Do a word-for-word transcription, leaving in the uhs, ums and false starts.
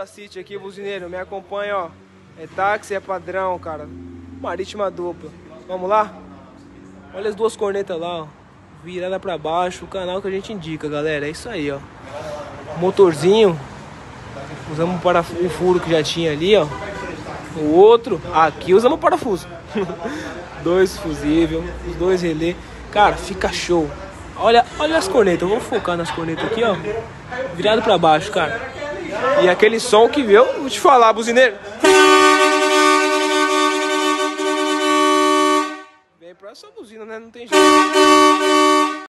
City aqui, buzineiro, me acompanha, ó. É táxi, é padrão, cara. Marítima dupla. Vamos lá? Olha as duas cornetas lá, ó. Virada pra baixo, o canal que a gente indica, galera. É isso aí, ó. Motorzinho. Usamos o furo que já tinha ali, ó. O outro, aqui usamos o parafuso. Dois fusível, os dois relé. Cara, fica show. Olha, olha as cornetas, eu vou focar nas cornetas aqui, ó. Virado pra baixo, cara. E aquele som que veio, vou te falar, buzineiro. Vem pra essa buzina, né? Não tem jeito.